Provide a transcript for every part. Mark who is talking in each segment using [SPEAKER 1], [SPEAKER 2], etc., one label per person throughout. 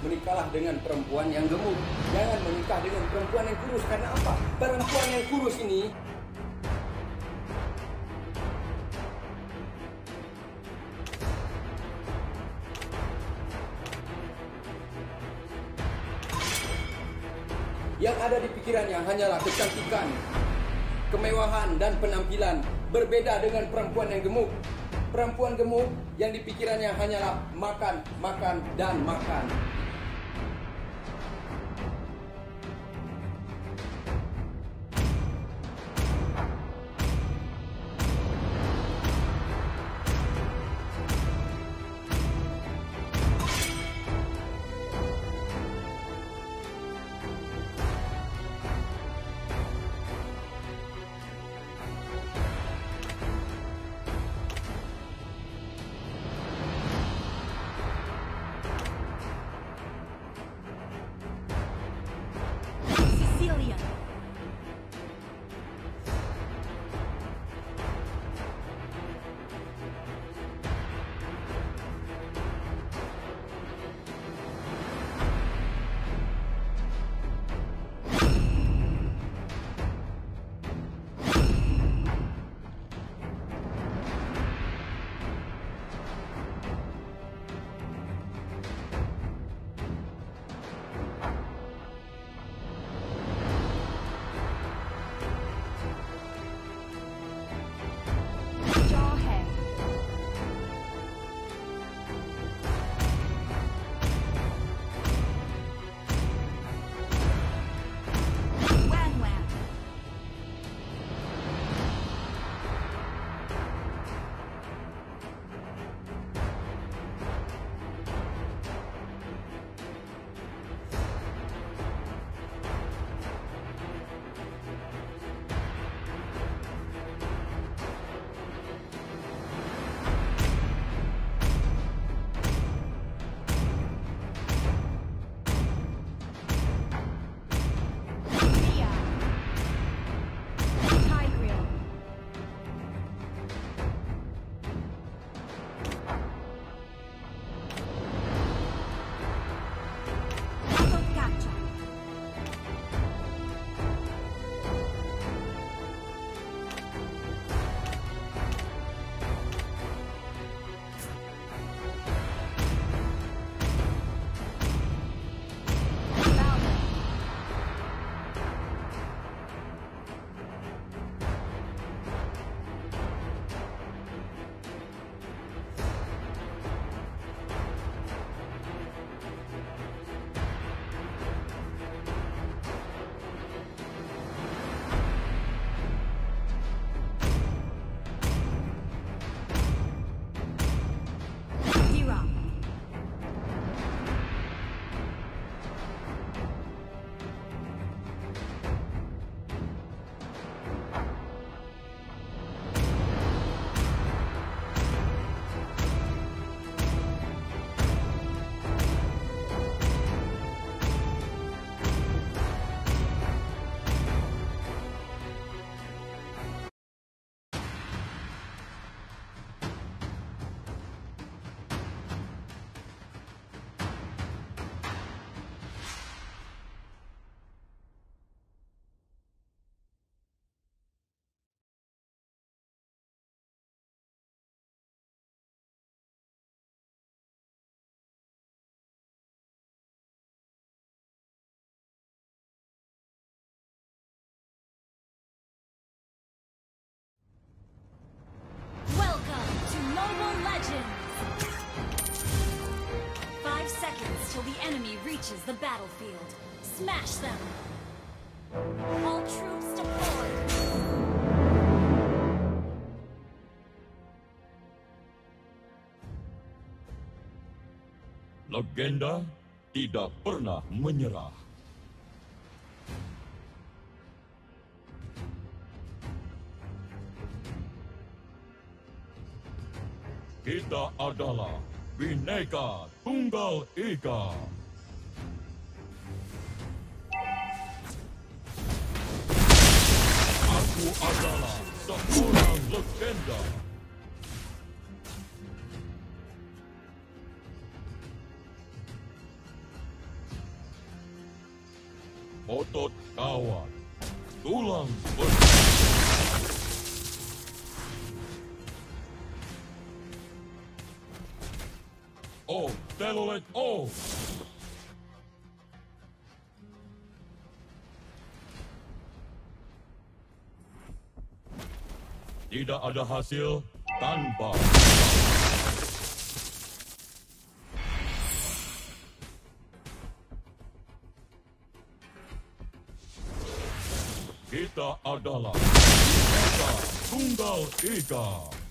[SPEAKER 1] menikahlah dengan perempuan yang gemuk. Jangan menikah dengan perempuan yang kurus. Karena apa? Perempuan yang kurus ini yang ada di pikirannya hanyalah kecantikan, kemewahan, dan penampilan. Berbeda dengan perempuan yang gemuk. Perempuan gemuk yang di pikirannya hanyalah makan, makan, dan makan.
[SPEAKER 2] Till the enemy reaches the battlefield. Smash them! All troops deployed!
[SPEAKER 3] Legenda tidak pernah menyerah. Kita adalah Bhinneka Tunggal Ika. Aku adalah seorang legenda. Otot kawan, tulang besi. Oh, telolet, oh! Tidak ada hasil tanpa kita adalah Bineka Tunggal Ika.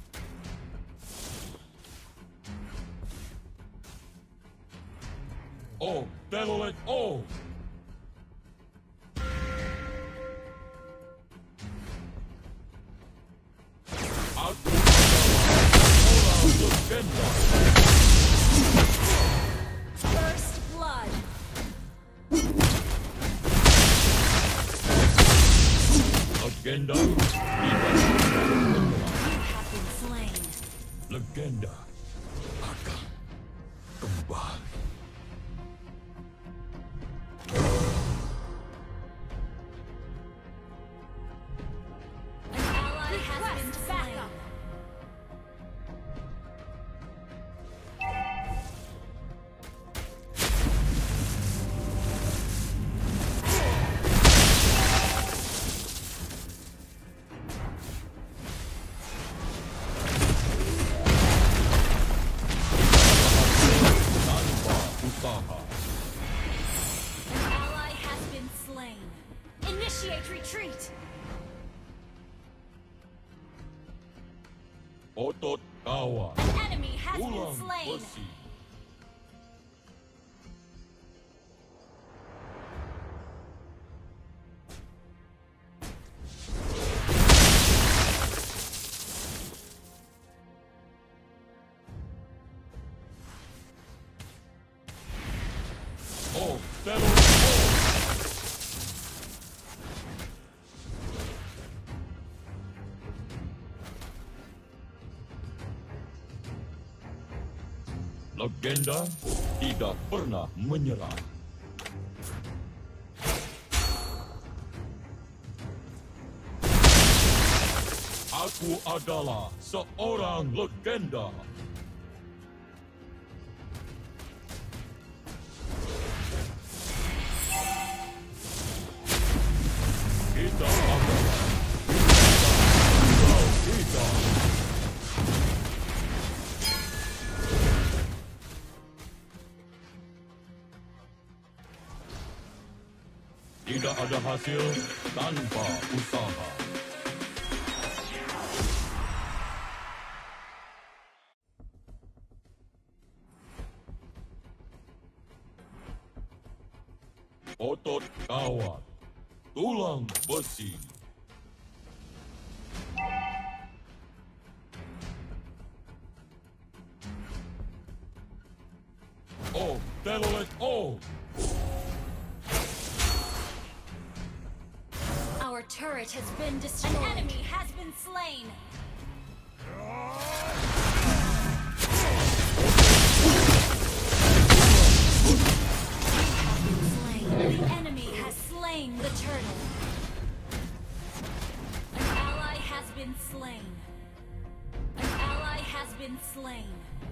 [SPEAKER 3] Oh, telolet, oh! Aku adalah orang legenda.
[SPEAKER 2] First blood.
[SPEAKER 3] Legenda tidak menyerah.
[SPEAKER 2] You have been slain.
[SPEAKER 3] Legenda akan kembali.
[SPEAKER 2] An ally has been slain.
[SPEAKER 3] Tanpa usaha.
[SPEAKER 2] An ally has been slain. Initiate retreat.
[SPEAKER 3] Otot kawan,
[SPEAKER 2] An enemy has been
[SPEAKER 3] tulang
[SPEAKER 2] slain.
[SPEAKER 3] besi. Oh, telolet, oh! Legenda tidak pernah menyerah. Aku adalah seorang legenda. Kita adalah Tunggal Ika. Tidak ada hasil tanpa usaha. Otot kawan, tulang besi. Oh, telolet, oh!
[SPEAKER 2] Our turret has been destroyed. An enemy has been slain. The enemy has slain the turtle. An ally has been slain. An ally has been slain.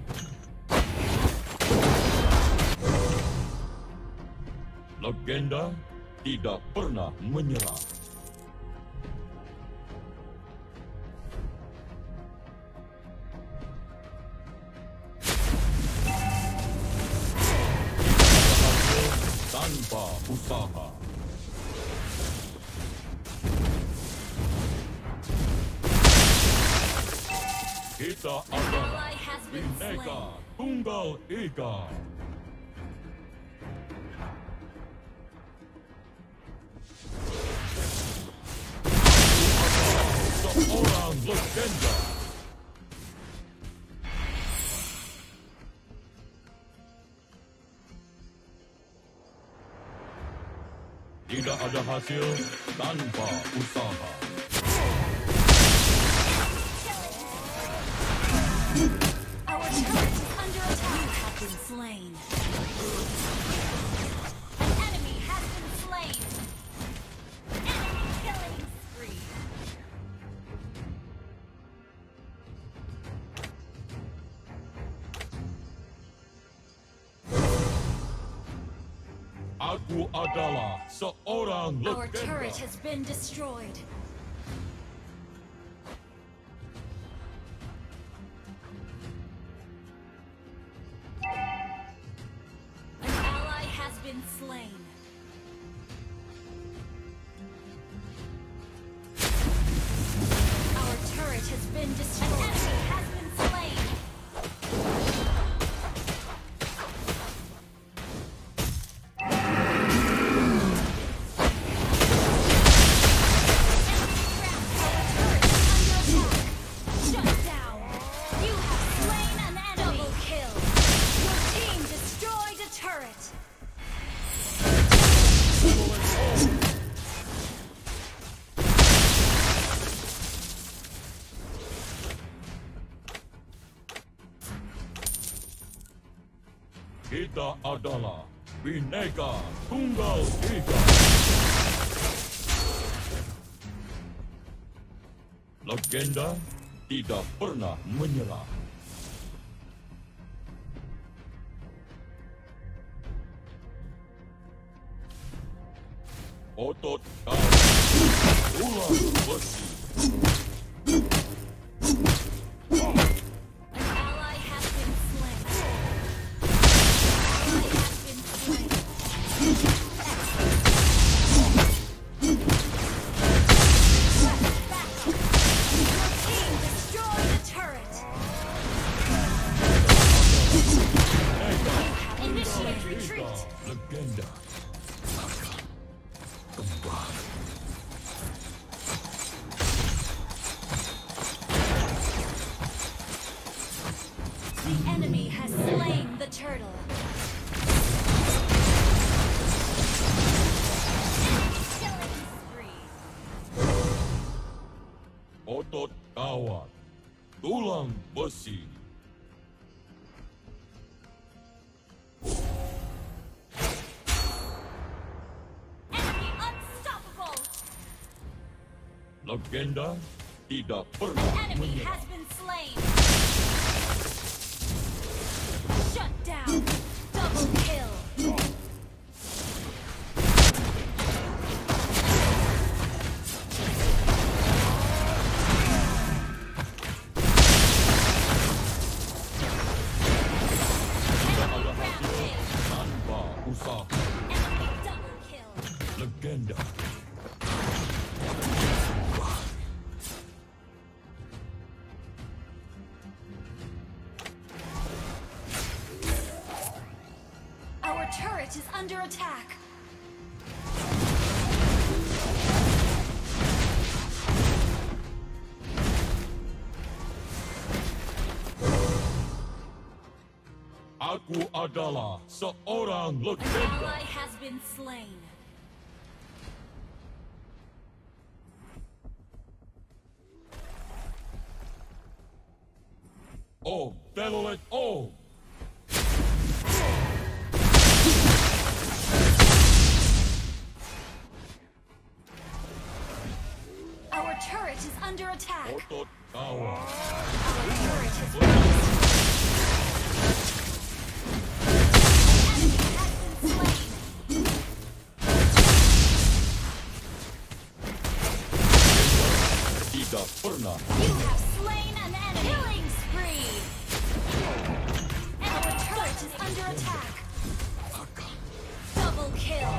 [SPEAKER 3] Legenda tidak pernah menyerah. Tanpa usaha. Kita adalah
[SPEAKER 2] Ally has been
[SPEAKER 3] Bineka
[SPEAKER 2] slain.
[SPEAKER 3] Tunggal Ika. Seorang legenda. Tidak ada hasil tanpa usaha.
[SPEAKER 2] Our turret is under attack. You have been slain. An enemy has been slain.
[SPEAKER 3] Aku adalah seorang
[SPEAKER 2] Our turret
[SPEAKER 3] legenda.
[SPEAKER 2] has been destroyed. An ally has been slain. Our turret has been destroyed. An enemy has been slain. Shut down! You have slain an enemy! Double kill! Your team destroyed a turret!
[SPEAKER 3] Kita adalah Bhinneka Tunggal Ika. Legenda tidak pernah menyerah. Otot kau ular besi.
[SPEAKER 2] An ally has been slain. An ally has been slain. Your team destroyed a turret. Initiate retreat.
[SPEAKER 3] Legenda akan kembali.
[SPEAKER 2] The enemy has slain the turtle. Enemy killing spree.
[SPEAKER 3] Otot kawat tulang besi.
[SPEAKER 2] Enemy unstoppable.
[SPEAKER 3] Legenda tidak pernah
[SPEAKER 2] Enemy
[SPEAKER 3] menyerah.
[SPEAKER 2] has been slain. Shut down. Double kill. Enemy rampage.
[SPEAKER 3] Tanpa usaha.
[SPEAKER 2] Enemy double kill.
[SPEAKER 3] Legenda
[SPEAKER 2] Our turret is under attack.
[SPEAKER 3] Aku adalah seorang
[SPEAKER 2] An
[SPEAKER 3] legenda.
[SPEAKER 2] ally has been slain.
[SPEAKER 3] Oh, Velolet, oh!
[SPEAKER 2] Our turret is under attack.
[SPEAKER 3] Otot kawat
[SPEAKER 2] Our turret has been enemy has been slain.
[SPEAKER 3] tidak pernah.
[SPEAKER 2] You have slain an enemy. Killing spree. Our turret is under attack. Double kill.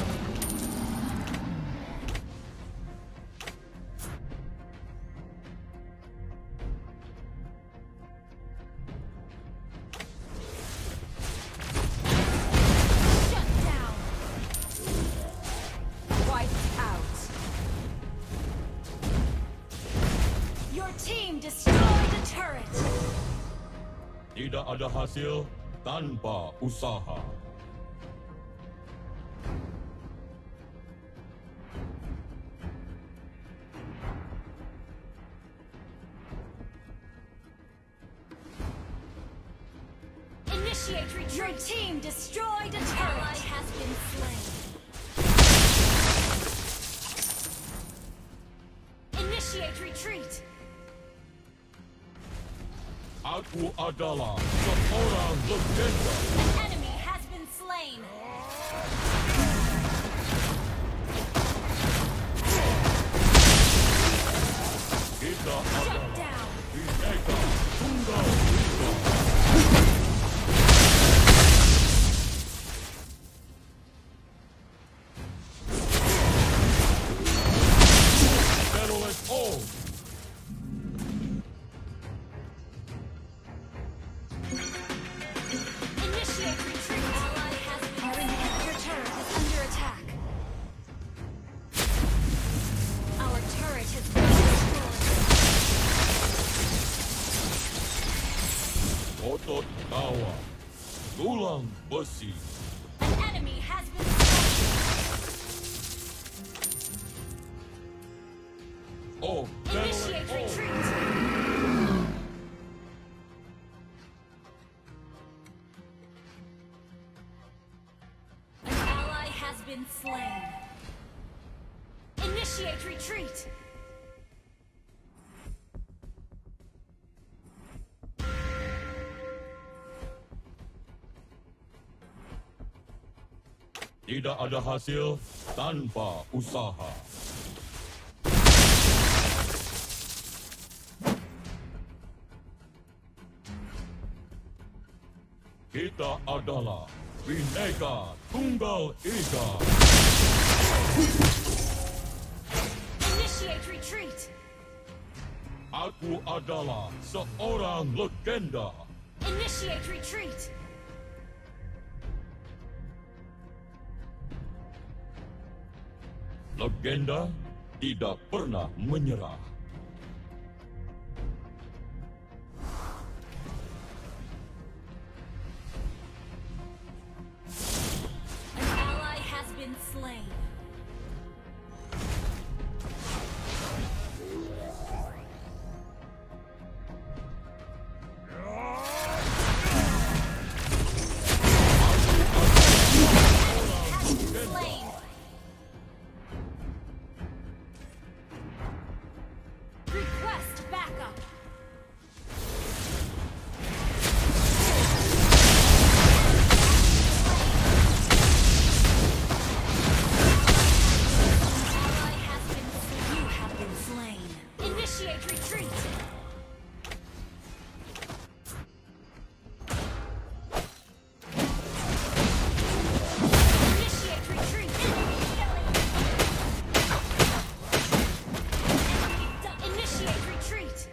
[SPEAKER 2] Shut down. Wiped out. Your team destroyed a turret.
[SPEAKER 3] Tidak ada hasil tanpa usaha.
[SPEAKER 2] Initiate retreat. Your team destroyed a turret. Ally has been slain. Initiate retreat.
[SPEAKER 3] Aku adalah seorang legenda.
[SPEAKER 2] An enemy has been slain. been slain. Initiate retreat.
[SPEAKER 3] Tidak ada hasil tanpa usaha. Kita adalah Bhinneka Tunggal Ika.
[SPEAKER 2] Initiate retreat.
[SPEAKER 3] Aku adalah seorang legenda.
[SPEAKER 2] Initiate retreat.
[SPEAKER 3] Legenda tidak pernah menyerah.
[SPEAKER 2] An ally has been slain. Request backup. Ally has been slain. You have been slain. Initiate retreat. Initiate retreat. Initiate retreat.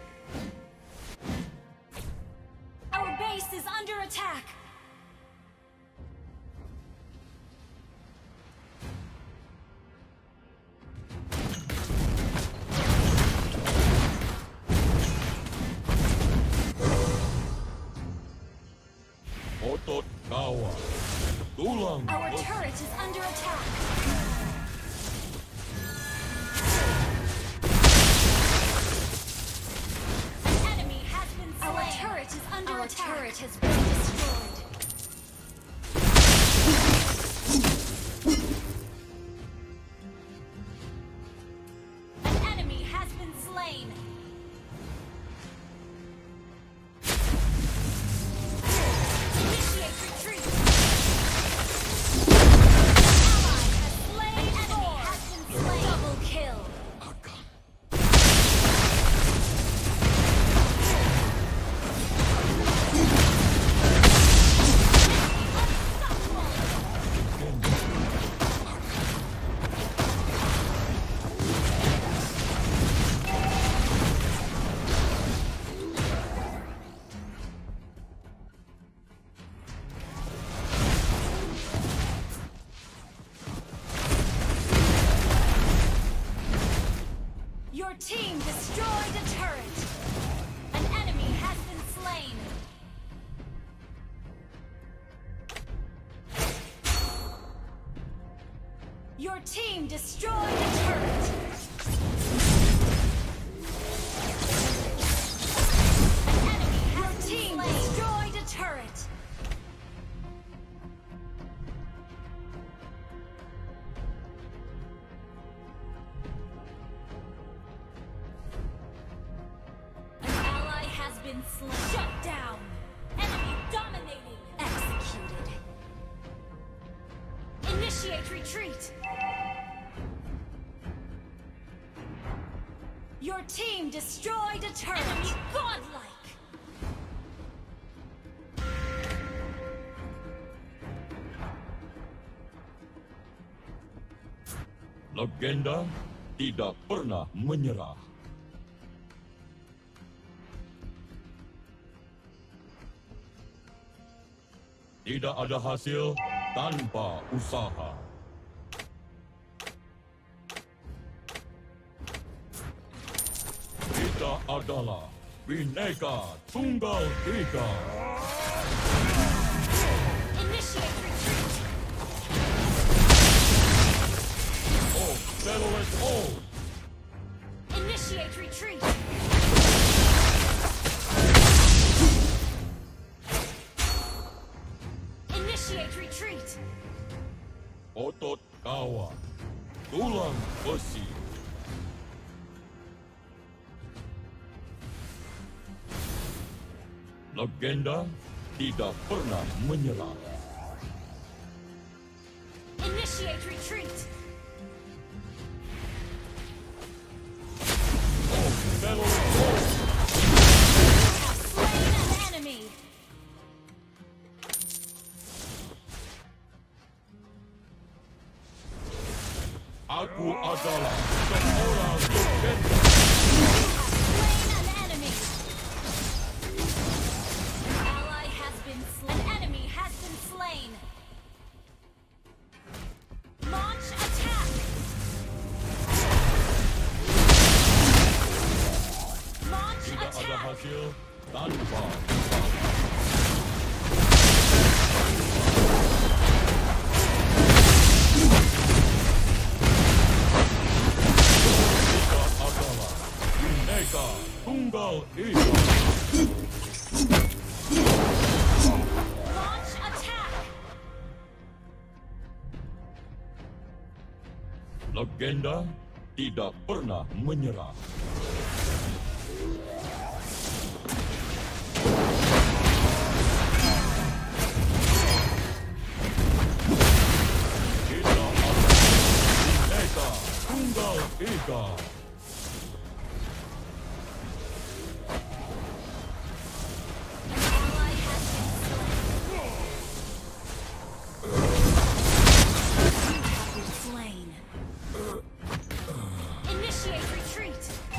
[SPEAKER 2] Our base is under attack.
[SPEAKER 3] Otot kawan, tulang
[SPEAKER 2] Our
[SPEAKER 3] besi.
[SPEAKER 2] turret is under attack. An enemy has been slain. Our turret is under attack. Our turret has been destroyed. An enemy has been slain. Initiate retreat. Ally has slain. Enemy has been slain. Double kill. Your team destroyed a turret. An enemy has been slain. Your team destroyed a turret. An enemy has been slain. Destroyed a turret. An ally has been slain. Shut down. Enemy dominating. Executed. Initiate retreat. Your team destroyed a turret. Enemy godlike.
[SPEAKER 3] Legenda tidak pernah menyerah. Tidak ada hasil tanpa usaha. Kita adalah Bhinneka Tunggal Ika.
[SPEAKER 2] Initiate retreat.
[SPEAKER 3] Oh, settle it all.
[SPEAKER 2] Initiate retreat. Initiate retreat.
[SPEAKER 3] Otot kawan. Tulang besi. Legenda tidak pernah menyerah.
[SPEAKER 2] Initiate retreat.
[SPEAKER 3] Oh, Battle of
[SPEAKER 2] Have slain an enemy.
[SPEAKER 3] Aku adalah seorang legenda.
[SPEAKER 2] Slain an enemy. Ally has been slain. An enemy has been slain. Launch attack. Launch
[SPEAKER 3] Tidak ada
[SPEAKER 2] attack.
[SPEAKER 3] hasil tanpa kita adalah Bhinneka Tunggal Ika.
[SPEAKER 2] Launch attack.
[SPEAKER 3] Legenda tidak pernah menyerah. Kita adalah Bhinneka Tunggal Ika.
[SPEAKER 2] Ally has been slain. You have been slain. Initiate retreat.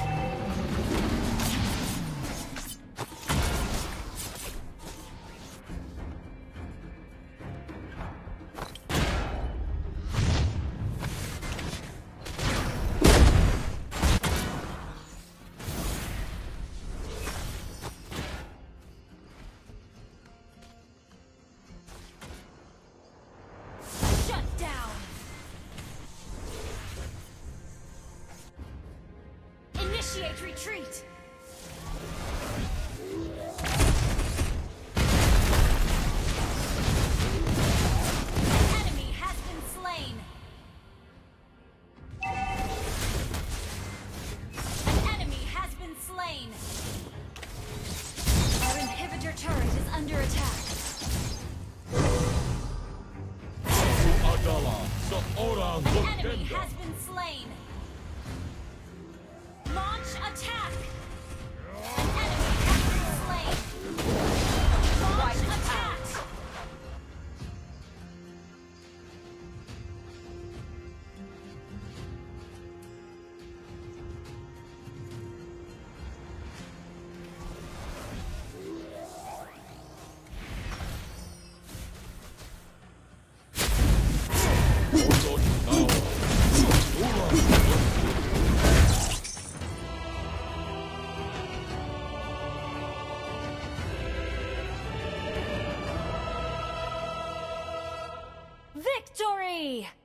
[SPEAKER 2] Shut down. Initiate retreat. An enemy has been slain. An enemy has been slain. Our inhibitor turret is under attack.
[SPEAKER 3] Aku adalah seorang
[SPEAKER 2] An enemy
[SPEAKER 3] legenda.
[SPEAKER 2] has been slain. Launch attack. An enemy has been slain. Launch attack.
[SPEAKER 3] Otot kawan. Tulang besi.
[SPEAKER 2] Victory!